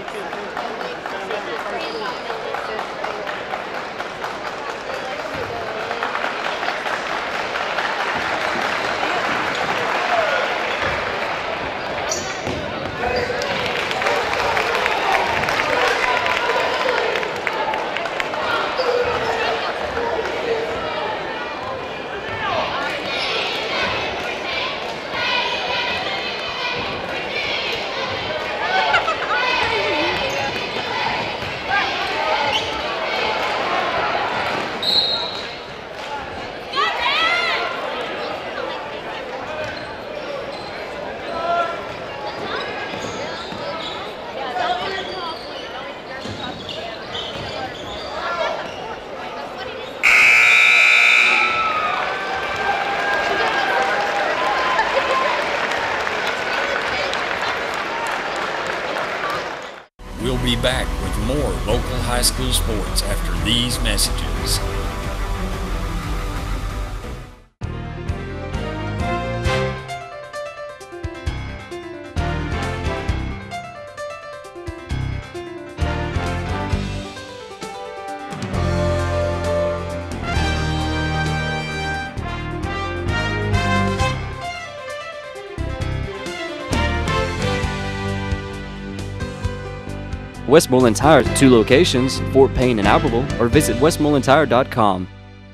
We'll be back with more local high school sports after these messages. Westmoreland Tire has 2 locations, Fort Payne and Albertville, or visit westmorelandtire.com.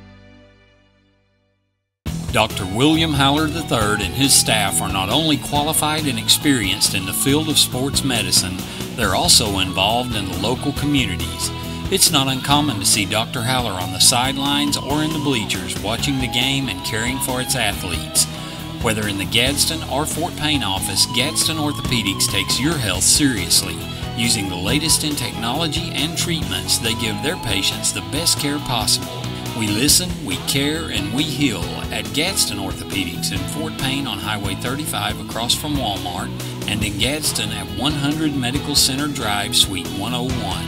Dr. William Haller III and his staff are not only qualified and experienced in the field of sports medicine, they're also involved in the local communities. It's not uncommon to see Dr. Haller on the sidelines or in the bleachers watching the game and caring for its athletes. Whether in the Gadsden or Fort Payne office, Gadsden Orthopedics takes your health seriously. Using the latest in technology and treatments, they give their patients the best care possible. We listen, we care, and we heal at Gadsden Orthopedics in Fort Payne on Highway 35 across from Walmart, and in Gadsden at 100 Medical Center Drive, Suite 101.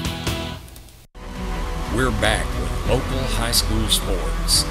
We're back with local high school sports.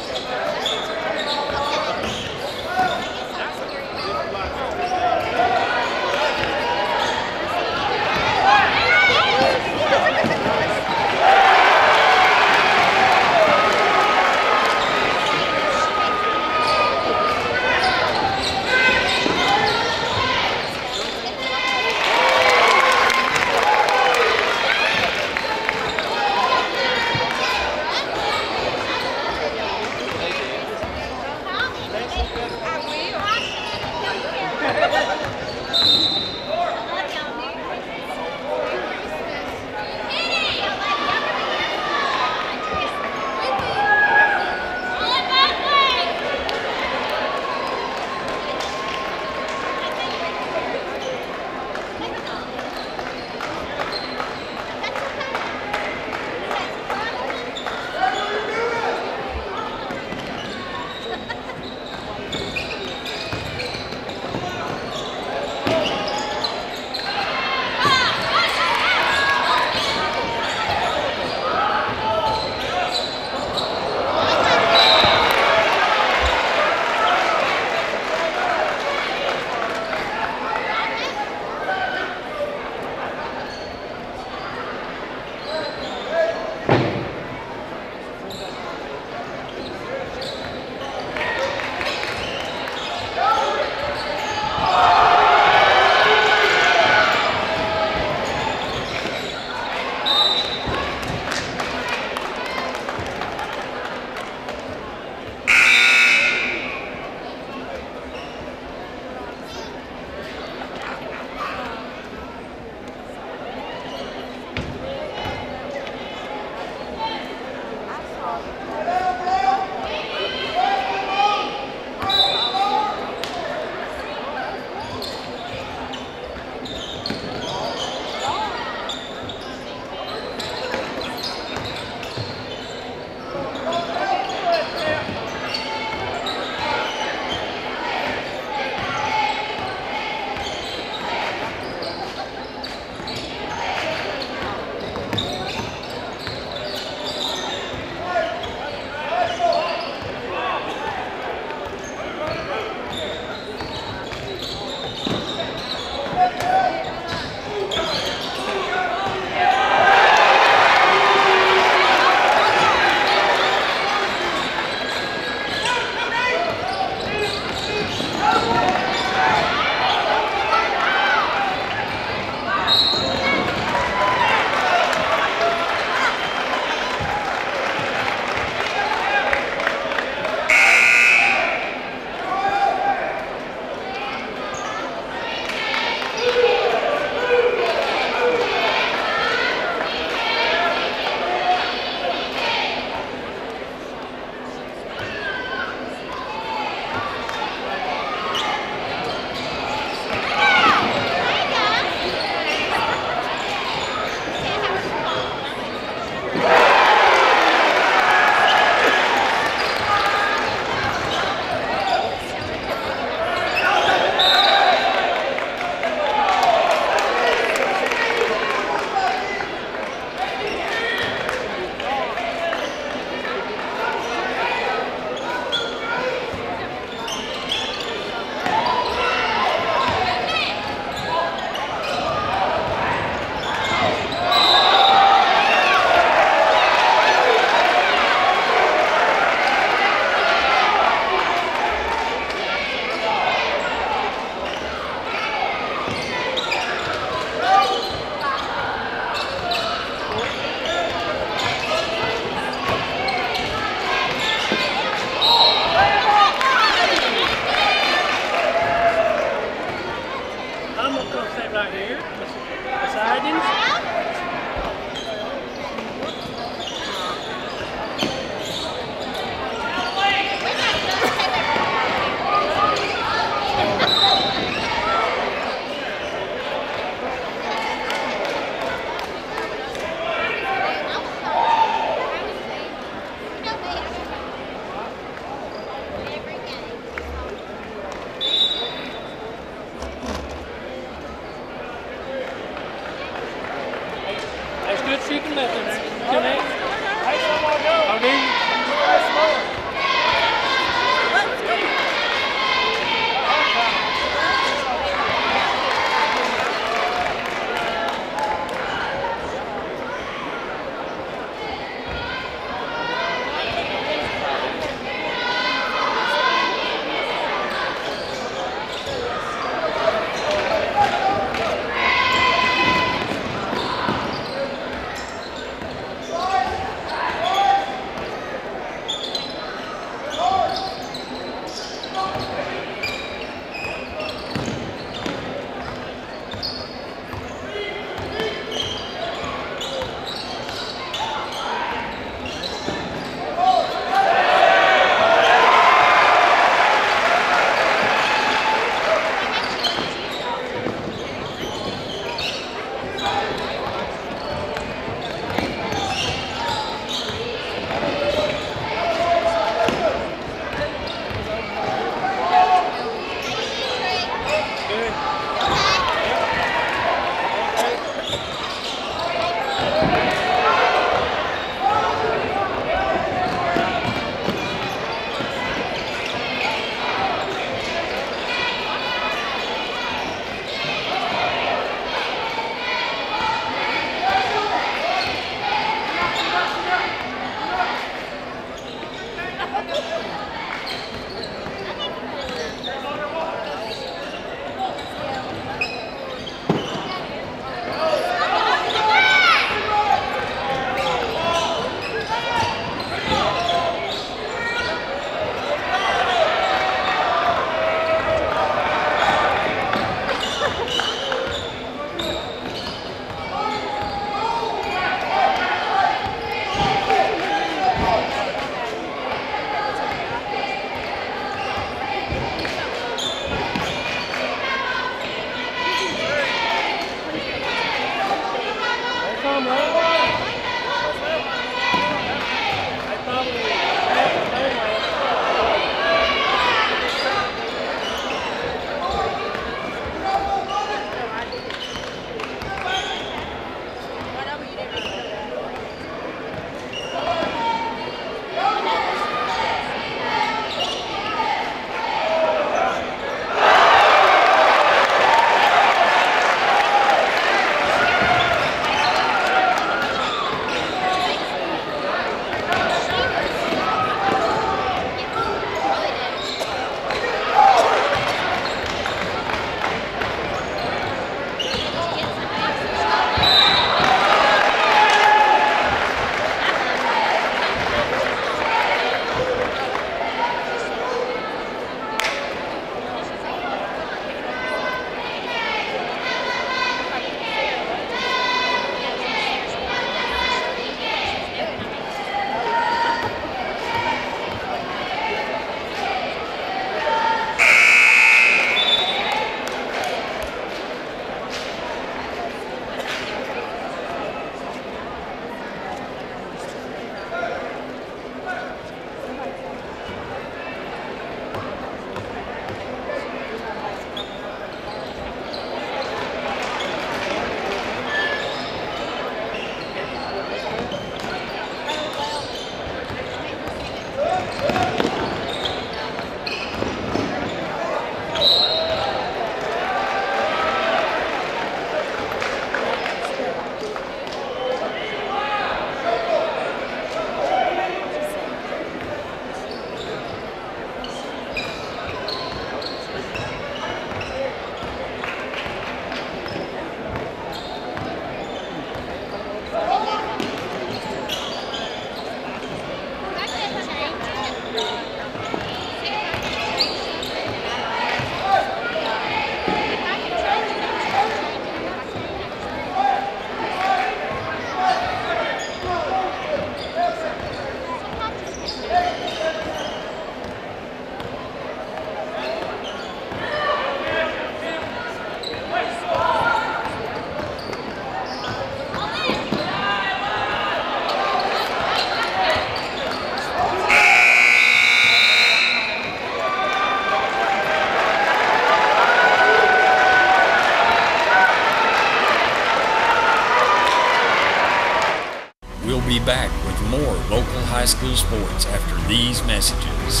High School Sports after these messages.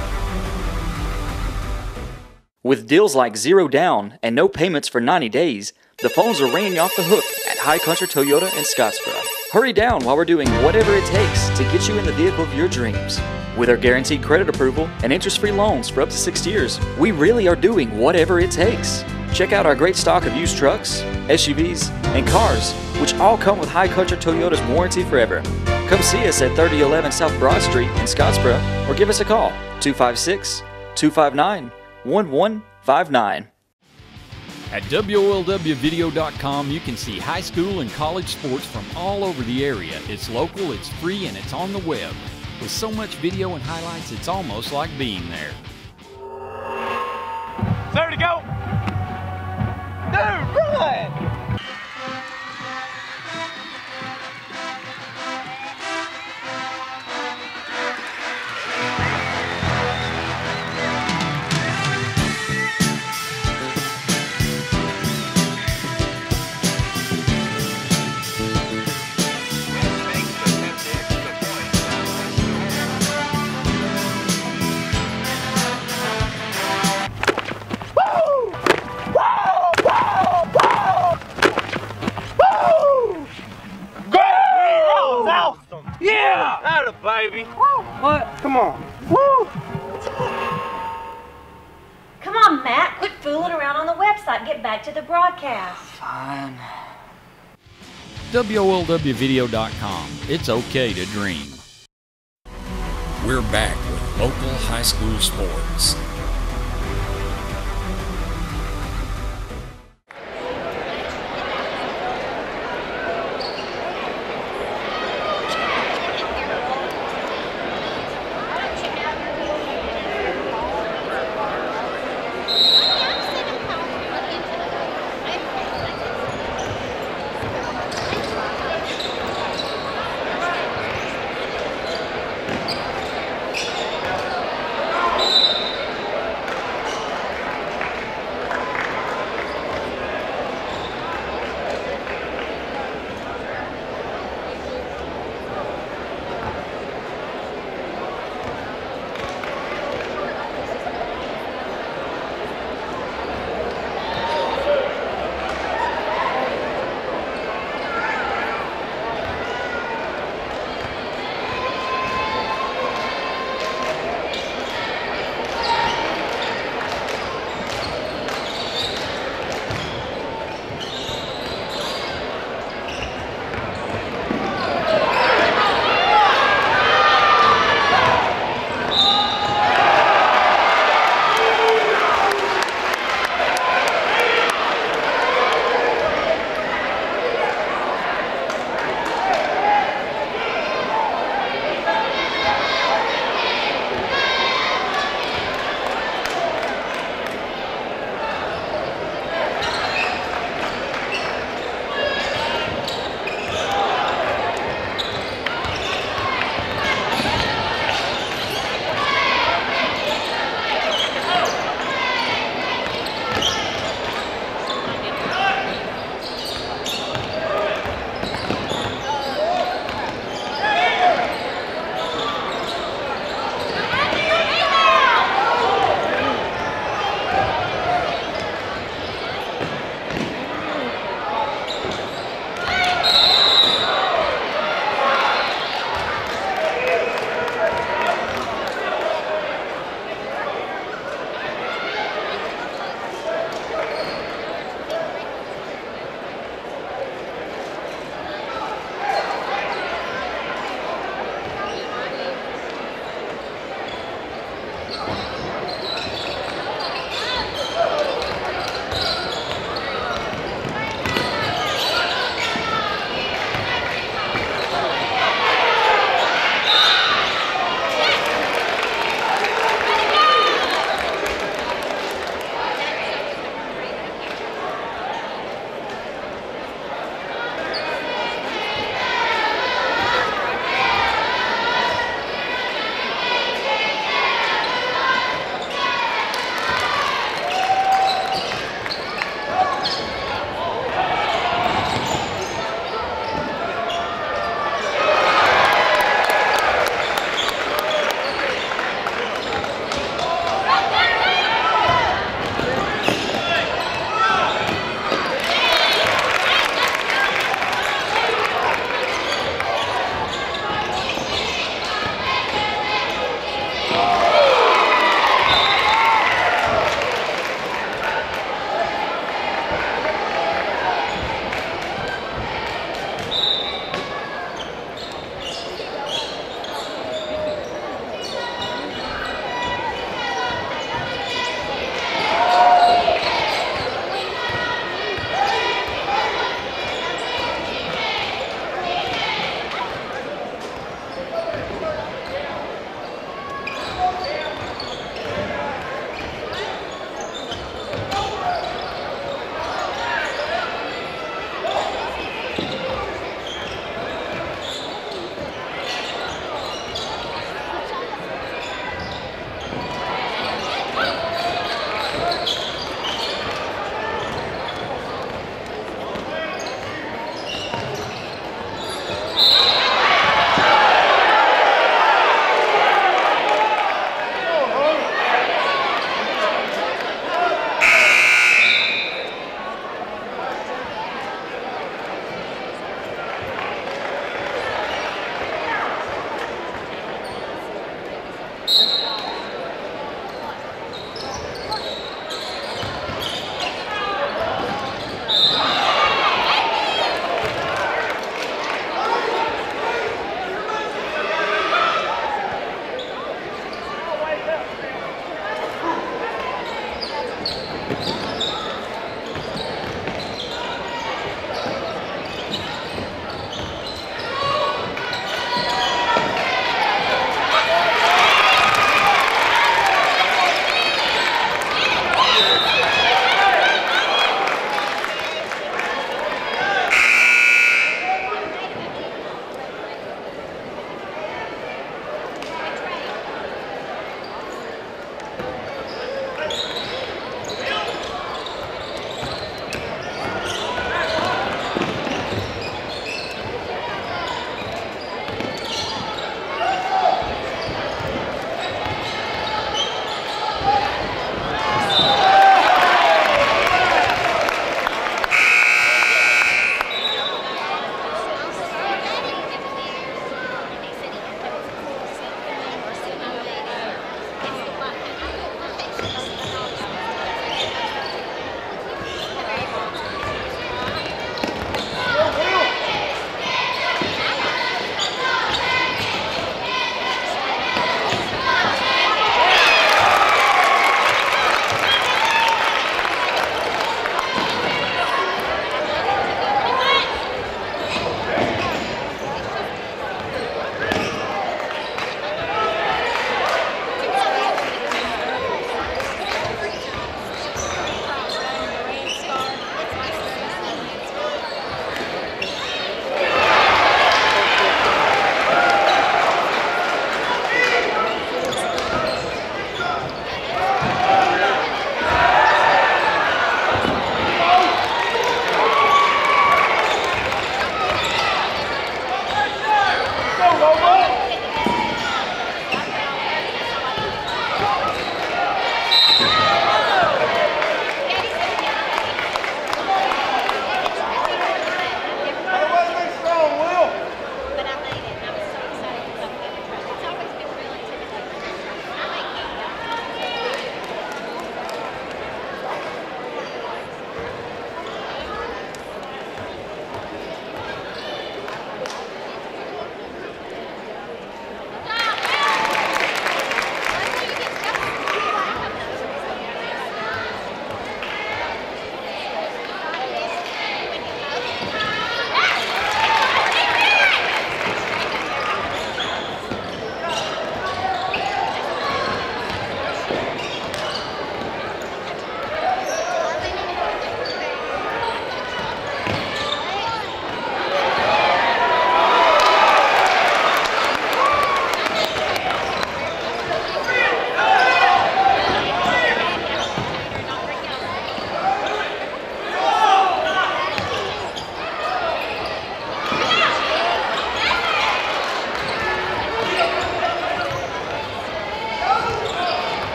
With deals like 0 down and no payments for 90 days, the phones are ringing off the hook at High Country Toyota in Scottsboro. Hurry down while we're doing whatever it takes to get you in the vehicle of your dreams. With our guaranteed credit approval and interest-free loans for up to 6 years, we really are doing whatever it takes. Check out our great stock of used trucks, SUVs, and cars, which all come with High Country Toyota's warranty forever. Come see us at 3011 South Broad Street in Scottsboro or give us a call, 256-259-1159. At WOLWvideo.com, you can see high school and college sports from all over the area. It's local, it's free, and it's on the web. With so much video and highlights, it's almost like being there. There to go! Dude, run! Yeah! Atta baby! What? Come on. Woo! Come on, Matt. Quit fooling around on the website. Get back to the broadcast. Fine. WOLWvideo.com. It's okay to dream. We're back with local high school sports.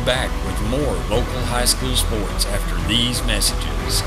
back with more local high school sports after these messages.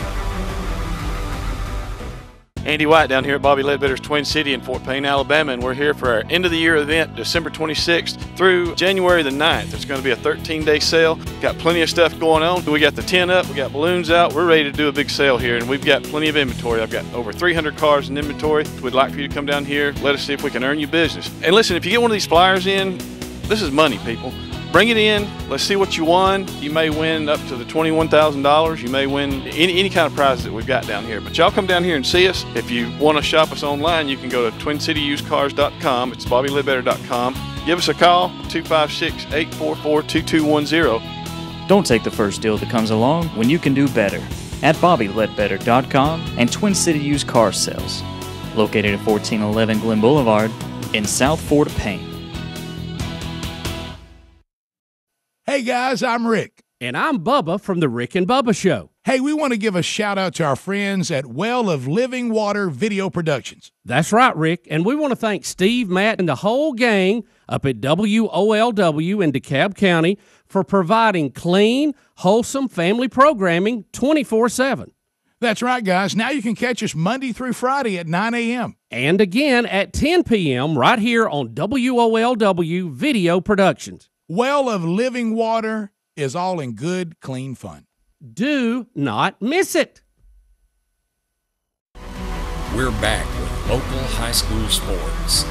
Andy White down here at Bobby Ledbetter's Twin City in Fort Payne, Alabama, and we're here for our end of the year event, December 26th through January the 9th. It's going to be a 13-day sale. Got plenty of stuff going on. We got the tent up, we got balloons out. We're ready to do a big sale here, and we've got plenty of inventory. I've got over 300 cars in inventory. We'd like for you to come down here. Let us see if we can earn you business. And listen, if you get one of these flyers in, this is money, people. Bring it in. Let's see what you won. You may win up to the $21,000. You may win any kind of prizes that we've got down here. But y'all come down here and see us. If you want to shop us online, you can go to TwinCityUsedCars.com. It's BobbyLedbetter.com. Give us a call, 256-844-2210. Don't take the first deal that comes along when you can do better at BobbyLedbetter.com and Twin City Used Car Sales, located at 1411 Glen Boulevard in South Fort Payne. Hey guys, I'm Rick. And I'm Bubba from the Rick and Bubba Show. Hey, we want to give a shout out to our friends at Well of Living Water Video Productions. That's right, Rick. And we want to thank Steve, Matt, and the whole gang up at WOLW in DeKalb County for providing clean, wholesome family programming 24/7. That's right, guys. Now you can catch us Monday through Friday at 9 a.m. And again at 10 p.m. right here on WOLW Video Productions. Well of Living Water is all in good, clean fun. Do not miss it. We're back with local high school sports.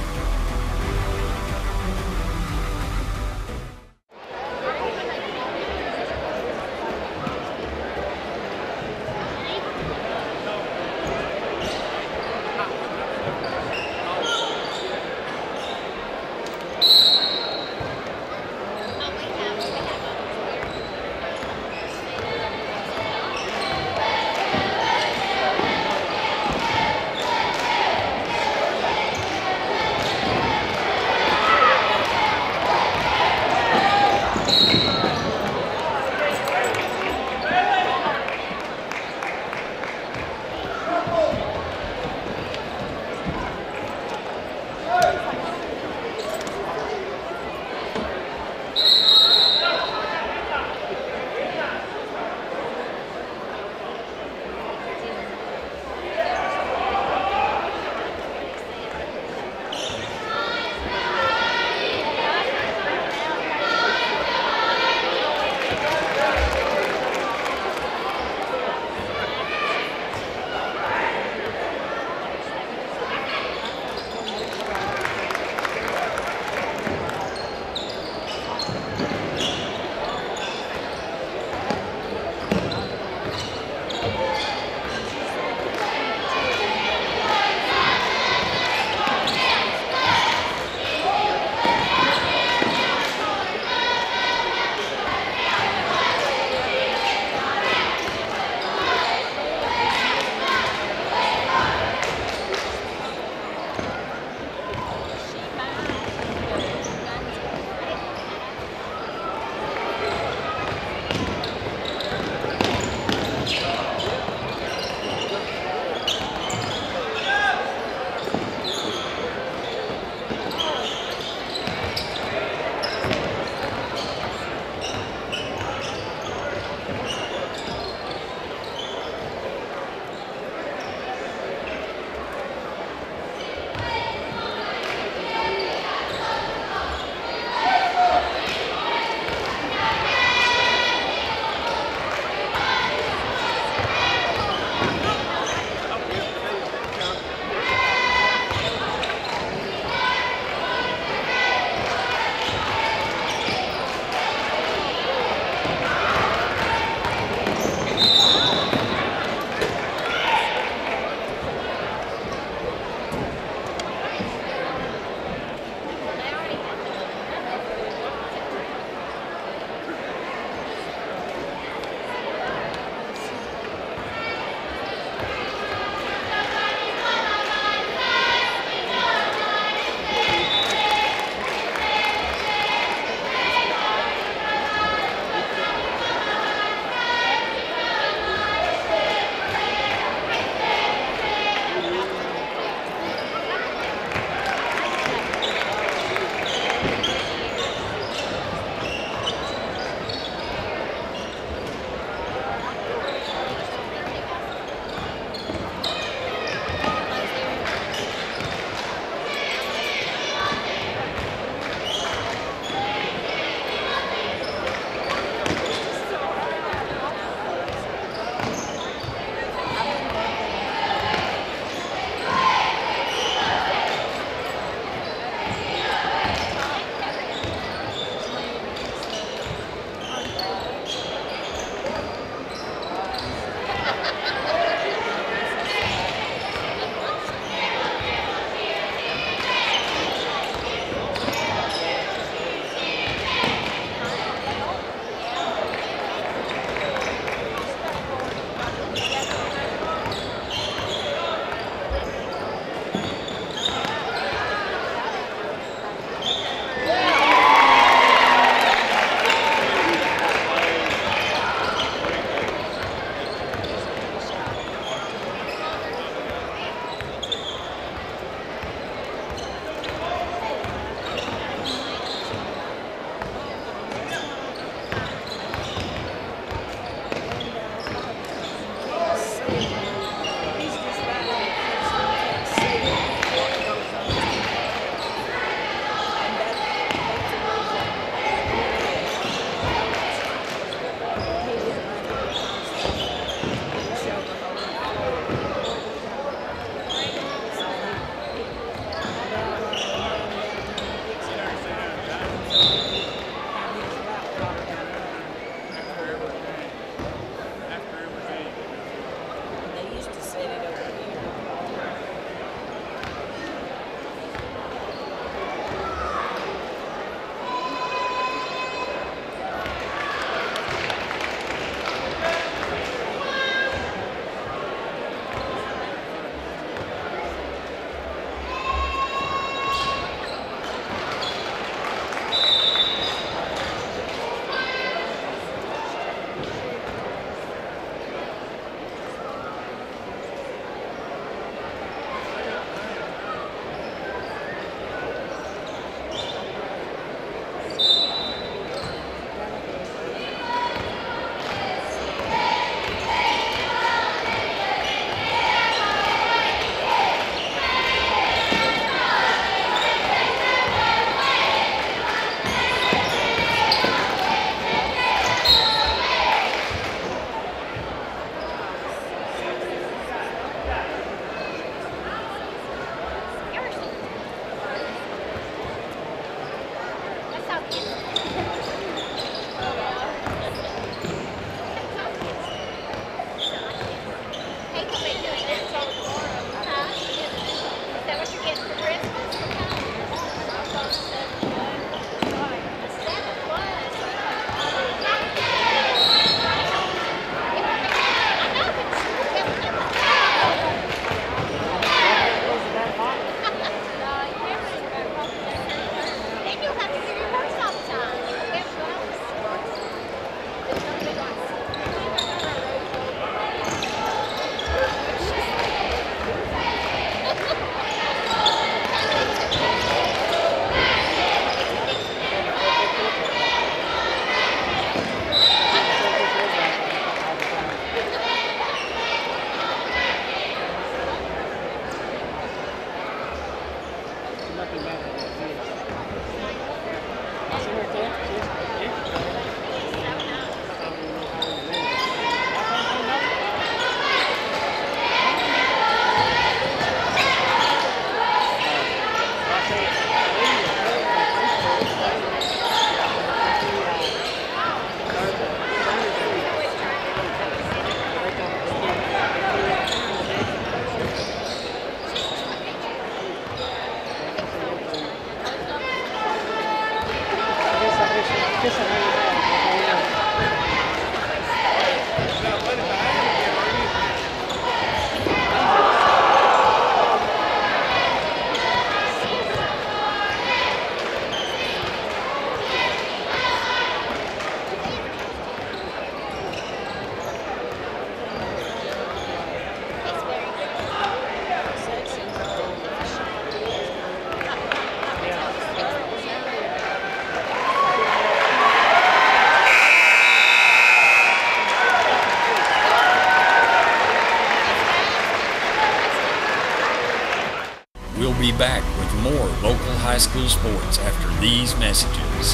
We'll be back with more local high school sports after these messages.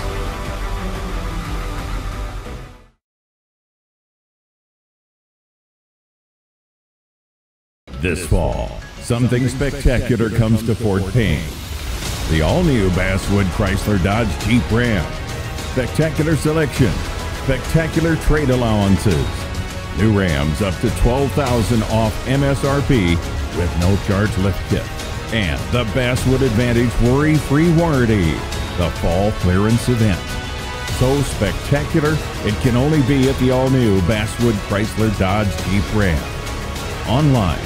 This fall, something spectacular comes to Fort Payne. The all-new Basswood Chrysler Dodge Jeep Ram. Spectacular selection, spectacular trade allowances. New Rams up to $12,000 off MSRP with no charge lift kit. And the Basswood Advantage worry-free warranty. The fall clearance event. So spectacular, it can only be at the all-new Basswood Chrysler Dodge Jeep Ram. Online,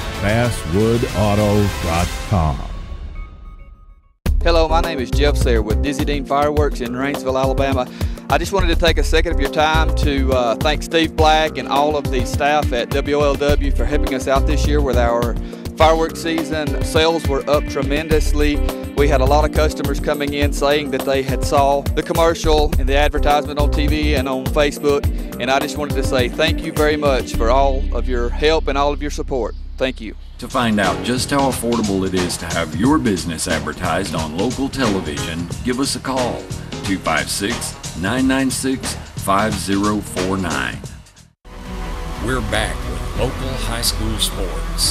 BasswoodAuto.com. Hello, my name is Jeff Sayre with Dizzy Dean Fireworks in Rainsville, Alabama. I just wanted to take a second of your time to thank Steve Black and all of the staff at WOLW for helping us out this year with our fireworks season. Sales were up tremendously. We had a lot of customers coming in saying that they had saw the commercial and the advertisement on TV and on Facebook, and I just wanted to say thank you very much for all of your help and all of your support. Thank you. To find out just how affordable it is to have your business advertised on local television, give us a call, 256-996-5049. We're back with local high school sports.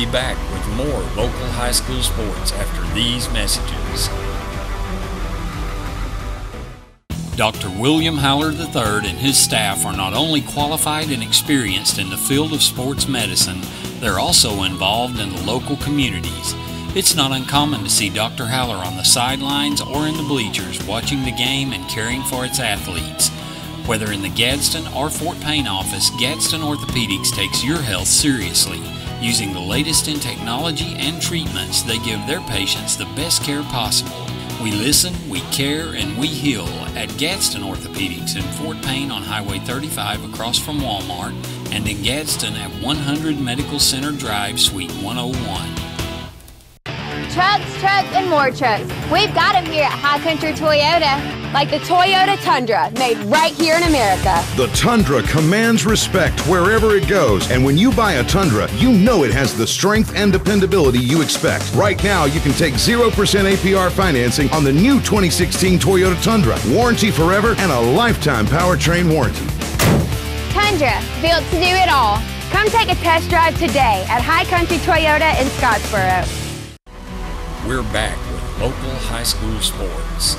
back with more local high school sports after these messages. Dr. William Haller III and his staff are not only qualified and experienced in the field of sports medicine, they're also involved in the local communities. It's not uncommon to see Dr. Haller on the sidelines or in the bleachers watching the game and caring for its athletes. Whether in the Gadsden or Fort Payne office, Gadsden Orthopedics takes your health seriously. Using the latest in technology and treatments, they give their patients the best care possible. We listen, we care, and we heal at Gadsden Orthopedics in Fort Payne on Highway 35 across from Walmart, and in Gadsden at 100 Medical Center Drive, Suite 101. Trucks, and more trucks. We've got them here at High Country Toyota, like the Toyota Tundra, made right here in America. The Tundra commands respect wherever it goes, and when you buy a Tundra, you know it has the strength and dependability you expect. Right now, you can take 0% APR financing on the new 2016 Toyota Tundra, warranty forever, and a lifetime powertrain warranty. Tundra, built to do it all. Come take a test drive today at High Country Toyota in Scottsboro. We're back with local high school sports.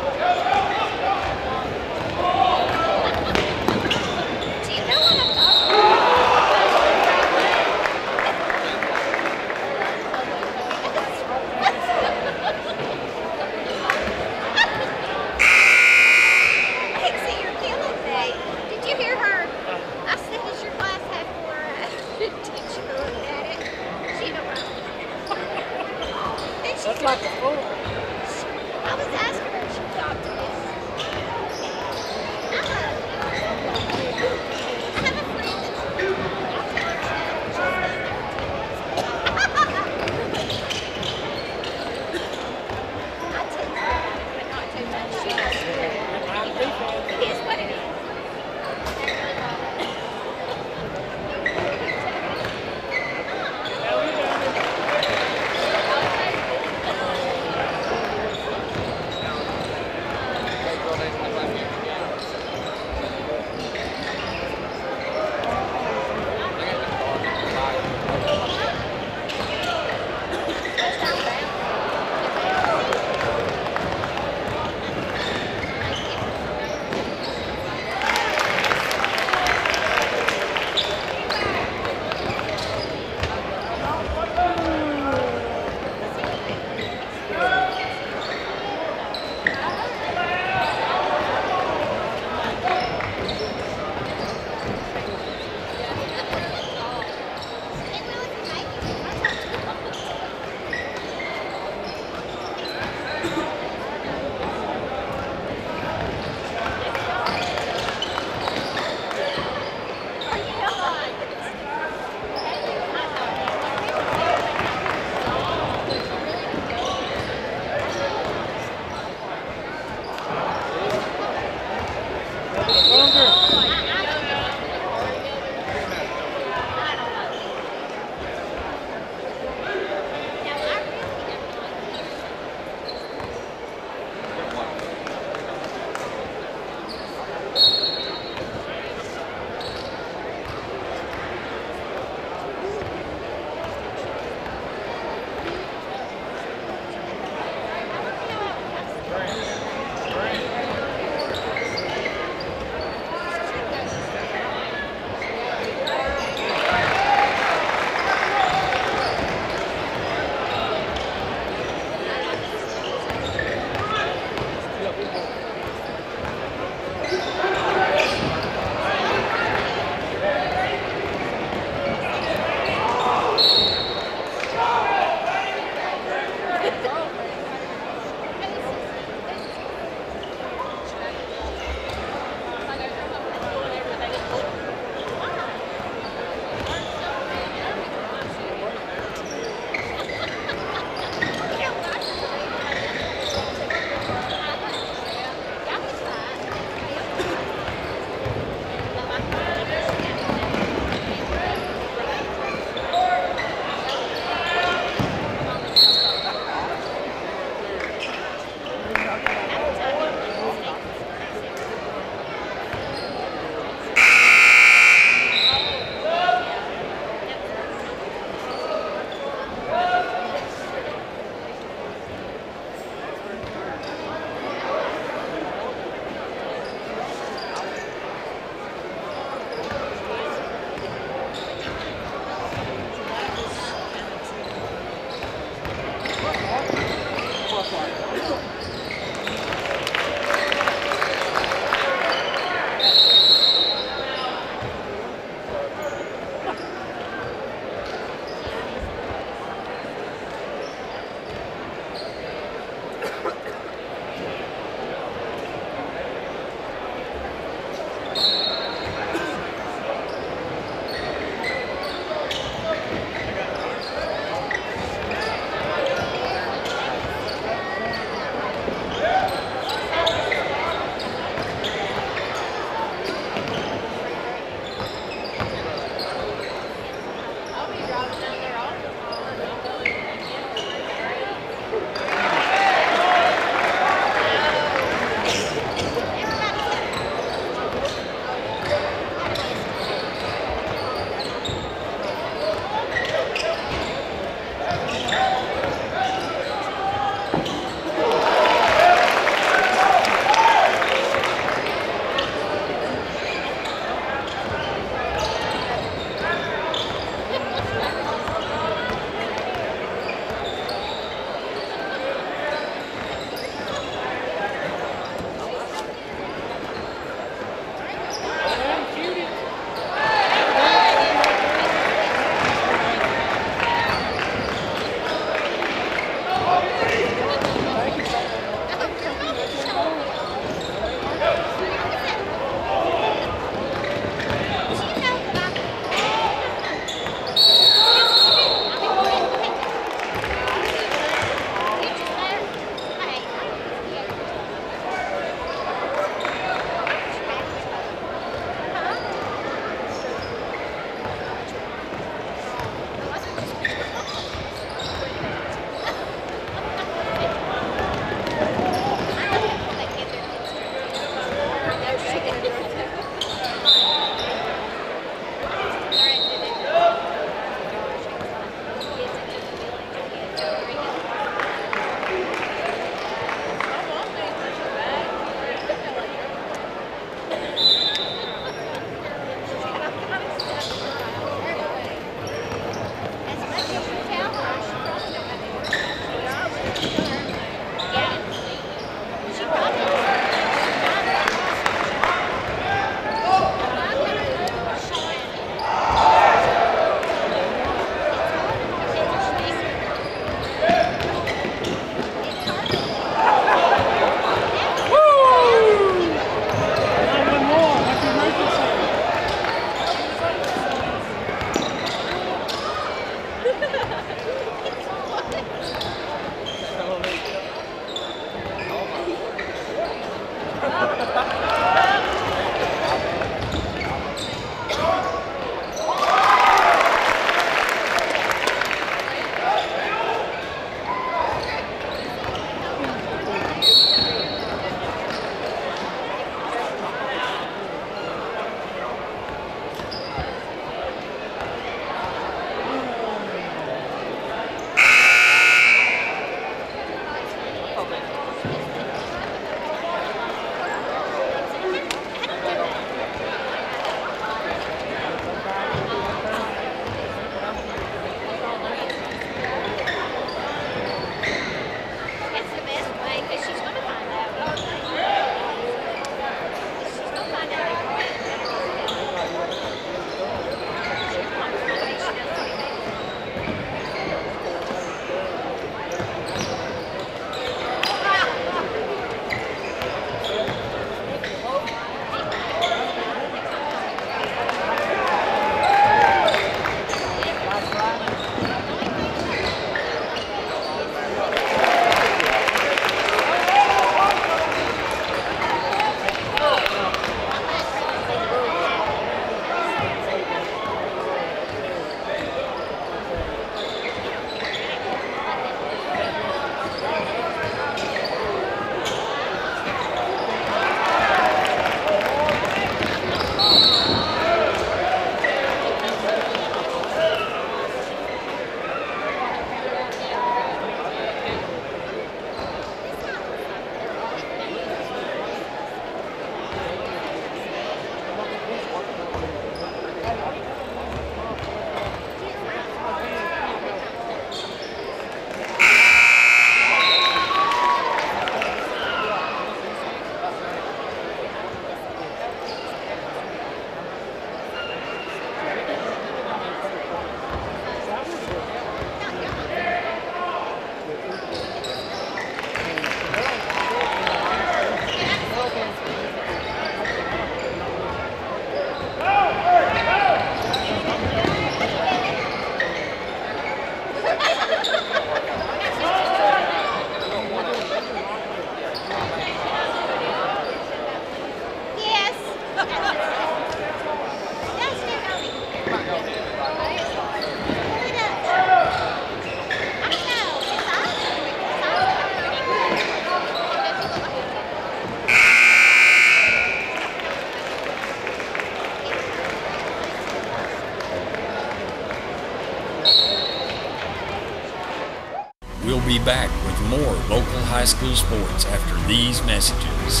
We'll be back with more local high school sports after these messages.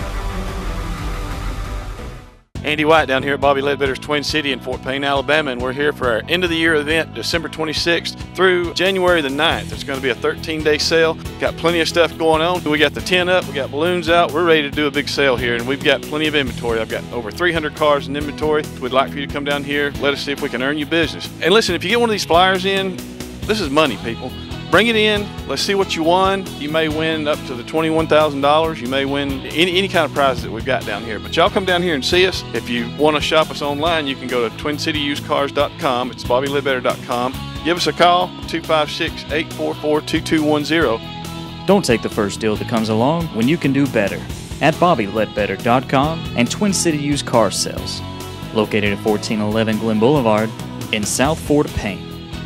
Andy White down here at Bobby Ledbetter's Twin City in Fort Payne, Alabama, and we're here for our end of the year event, December 26th through January the 9th. It's going to be a 13-day sale. Got plenty of stuff going on. We got the tent up, we got balloons out. We're ready to do a big sale here, and we've got plenty of inventory. I've got over 300 cars in inventory. We'd like for you to come down here. Let us see if we can earn you business. And listen, if you get one of these flyers in, this is money, people. Bring it in. Let's see what you won. You may win up to the $21,000. You may win any kind of prizes that we've got down here. But y'all come down here and see us. If you want to shop us online, you can go to TwinCityUsedCars.com. It's BobbyLedbetter.com. Give us a call, 256-844-2210. Don't take the first deal that comes along when you can do better. At BobbyLedbetter.com and Twin City Used Car Sales. Located at 1411 Glen Boulevard in South Fort Payne.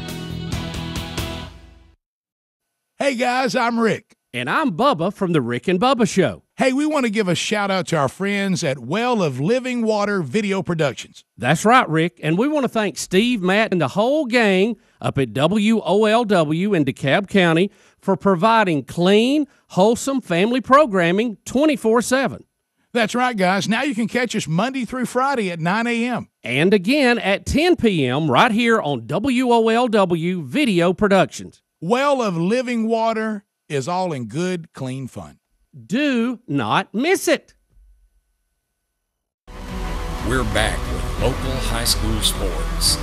Hey guys, I'm Rick. And I'm Bubba from the Rick and Bubba Show. Hey, we want to give a shout out to our friends at Well of Living Water Video Productions. That's right, Rick. And we want to thank Steve, Matt, and the whole gang up at WOLW in DeKalb County for providing clean, wholesome family programming 24/7. That's right, guys. Now you can catch us Monday through Friday at 9 a.m. And again at 10 p.m. right here on WOLW Video Productions. Well of Living Water is all in good, clean fun. Do not miss it. We're back with local high school sports.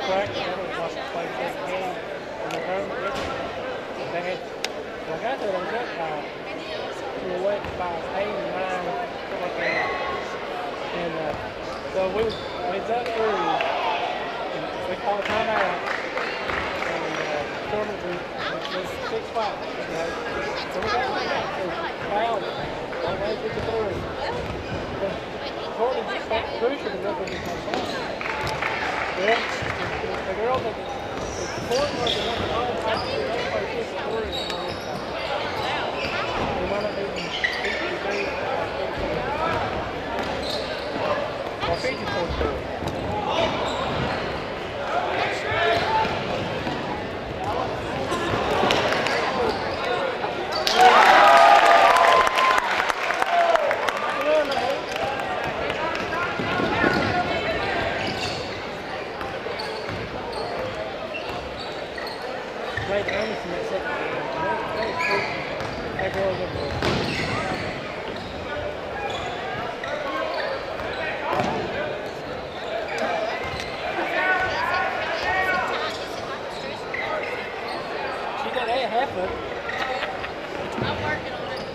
practice. I was watching play that game in the tournament yesterday. They had, like I said, I was up by, we were wet by 8 or 9, something like that. And so we was up through, and we called a timeout. And the tournament was 6 fouls. So we got fouled all the way to the third. Courtney just got crucial to look at this myself. Well, the girl that the court was the one that always had to do that part of the story. We might have even 50 days or 54 days. Blake Anderson at second game. That girl's up there. She got half of it. I'm working on it.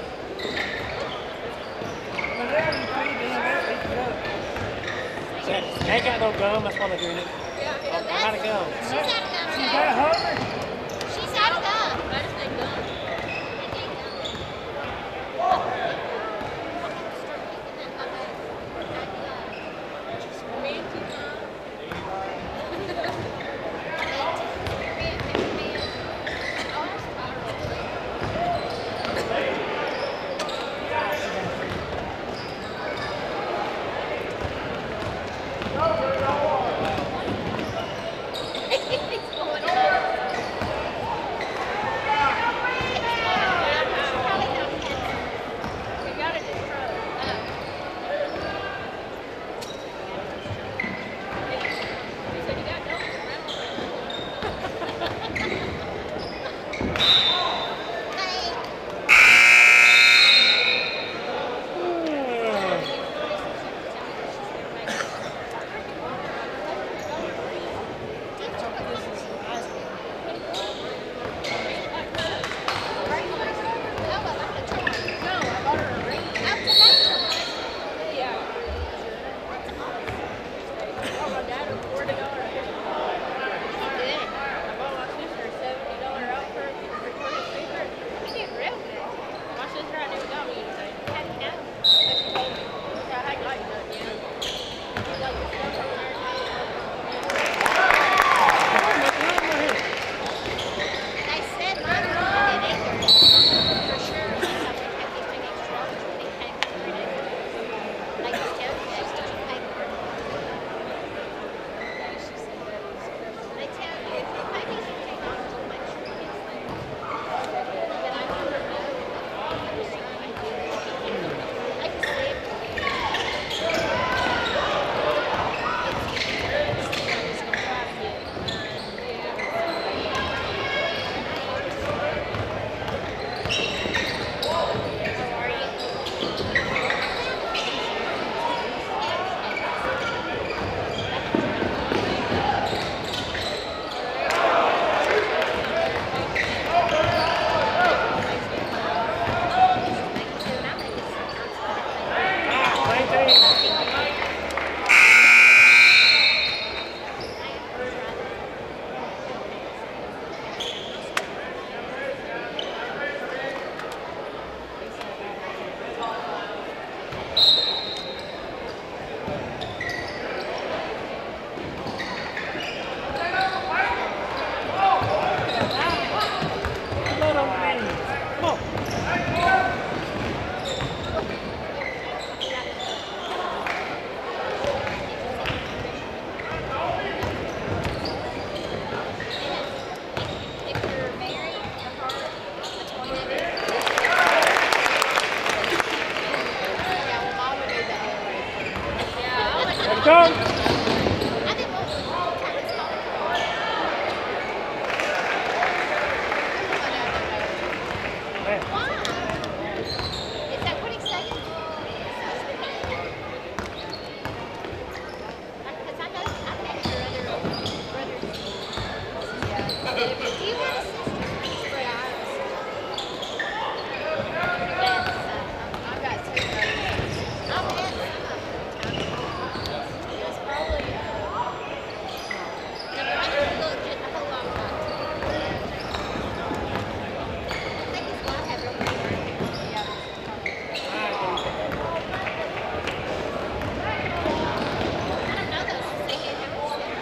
They ain't got no gum, that's why they're doing it. I'm out of gum. She's out of gum. She's got a hungry. She's out of gum. I just think gum.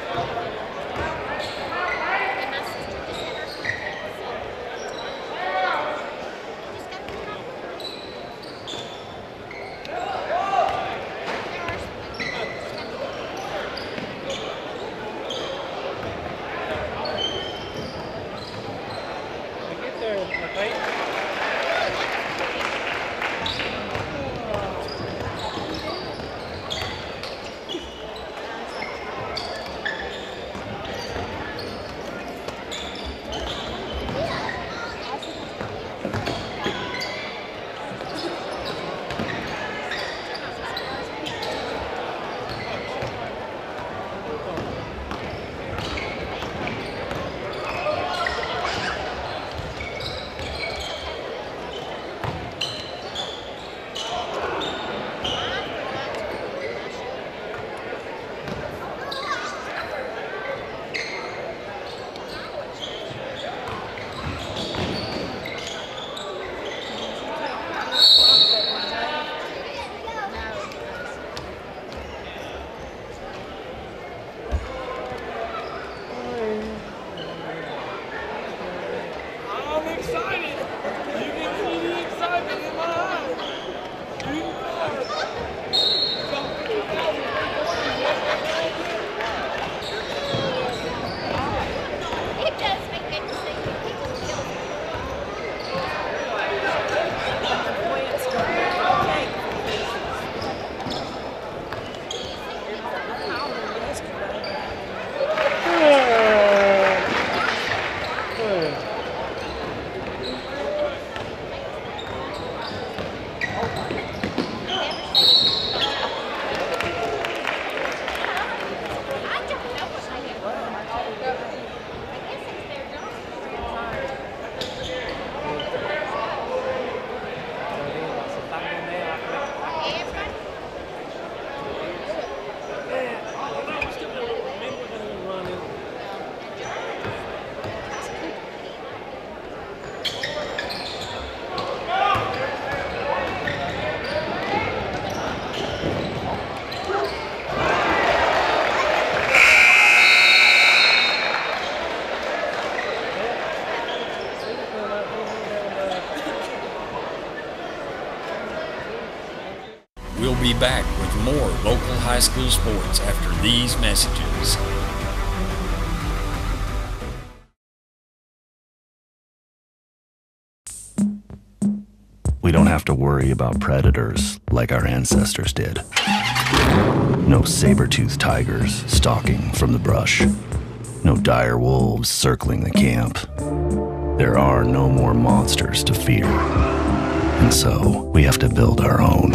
We'll be back with more local high school sports after these messages. We don't have to worry about predators like our ancestors did. No saber-toothed tigers stalking from the brush. No dire wolves circling the camp. There are no more monsters to fear. And so, we have to build our own.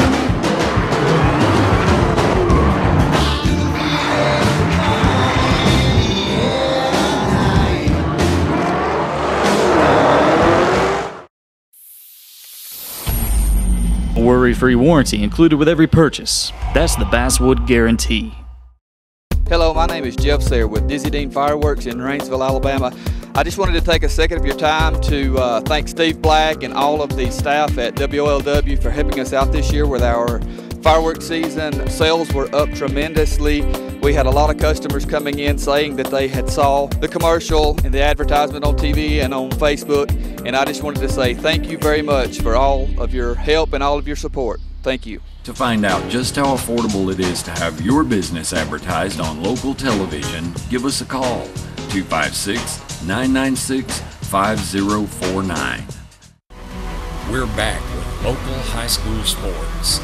Worry-free warranty included with every purchase. That's the Basswood Guarantee. Hello, my name is Jeff Sayre with Dizzy Dean Fireworks in Rainsville, Alabama. I just wanted to take a second of your time to thank Steve Black and all of the staff at WOLW for helping us out this year with our fireworks season. Sales were up tremendously. We had a lot of customers coming in saying that they had saw the commercial and the advertisement on TV and on Facebook, and I just wanted to say thank you very much for all of your help and all of your support. Thank you. To find out just how affordable it is to have your business advertised on local television, give us a call, 256-996-5049. We're back with local high school sports.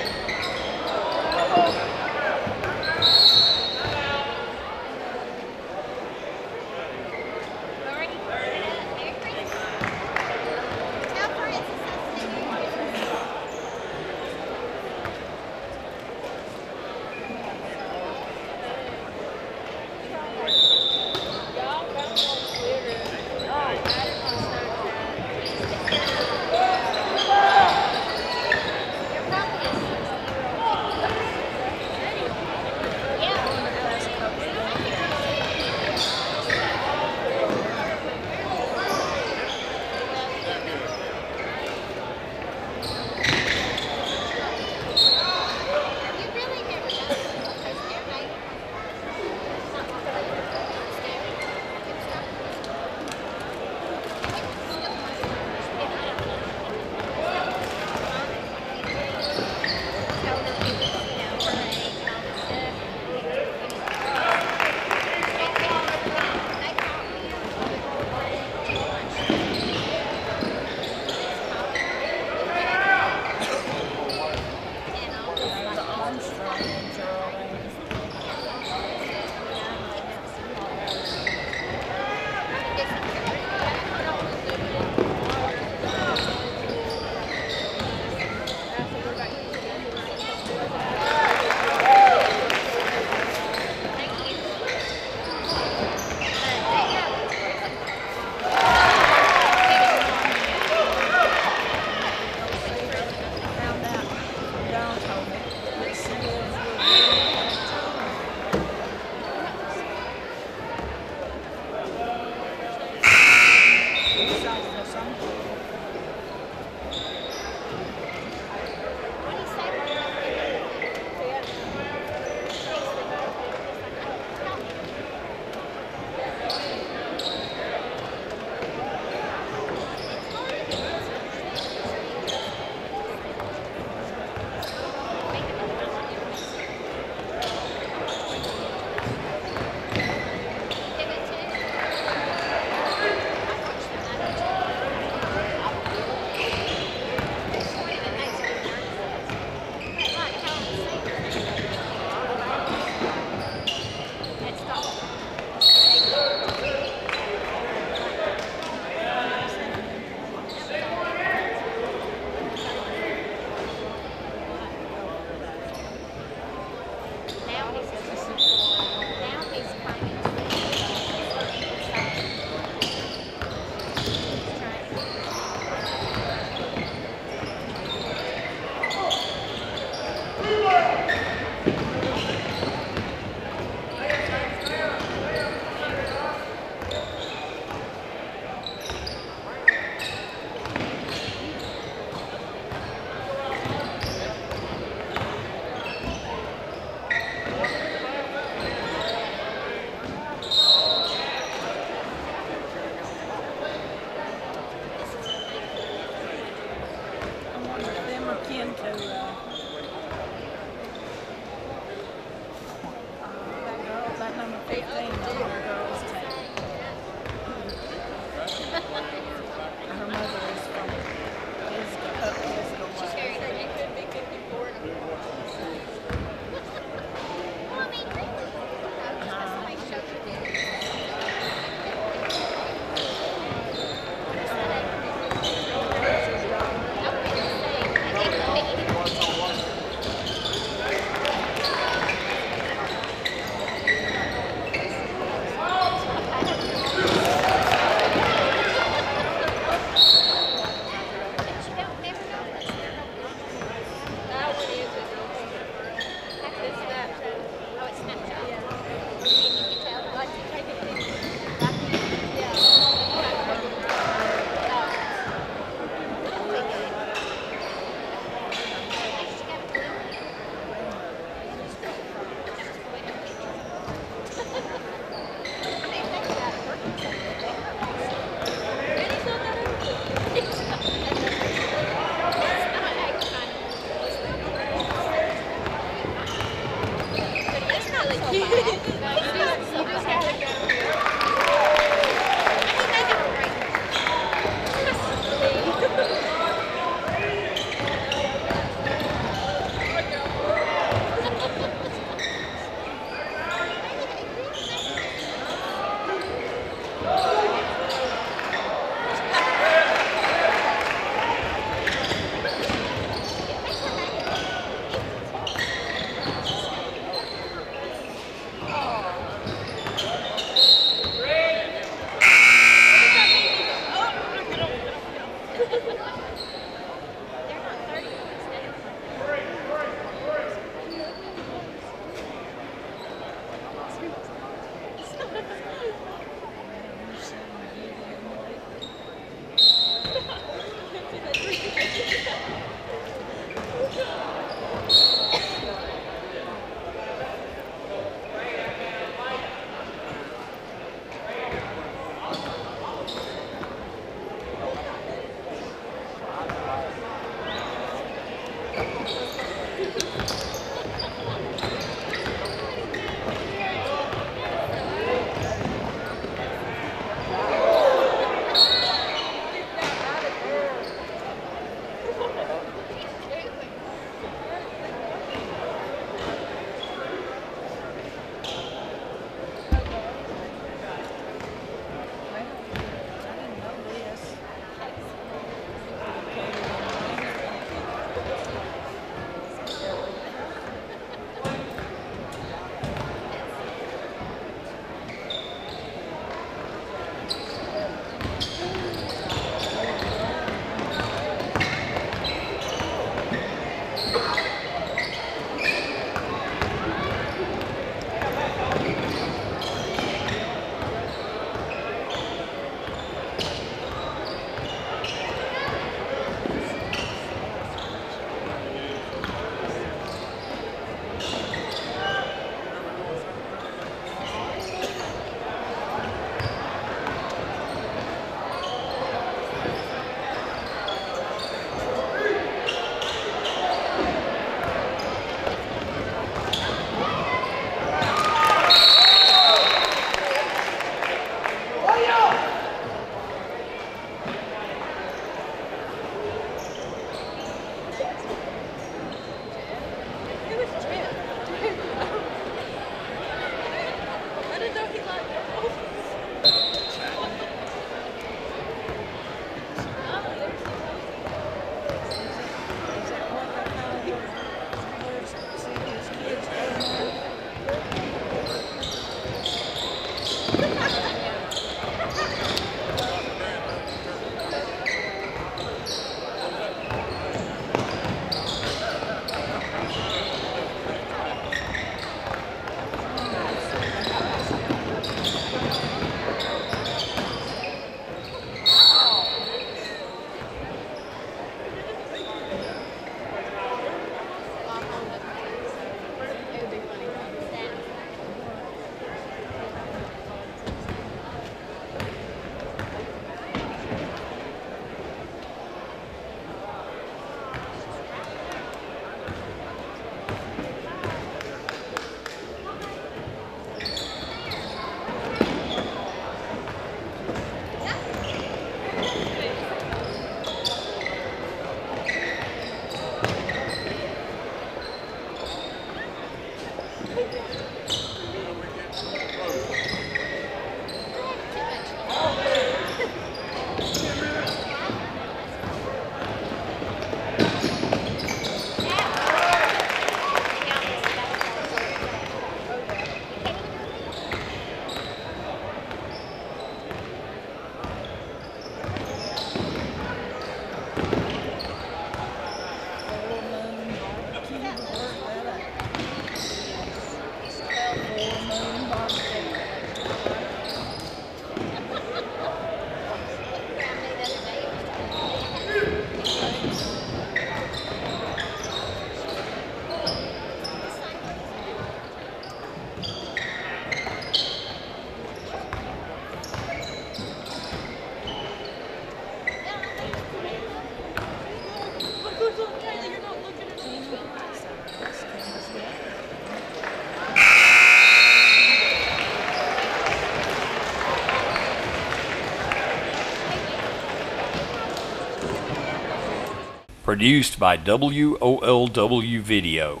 Produced by WOLW Video.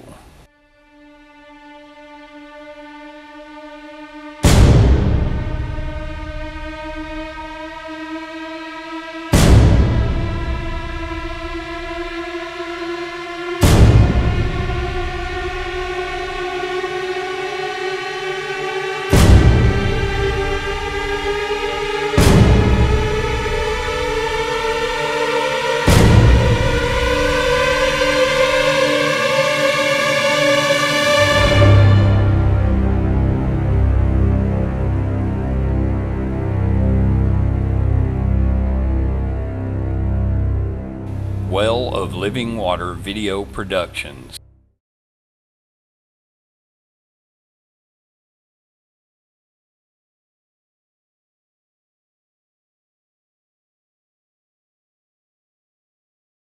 Well of Living Water Video Productions.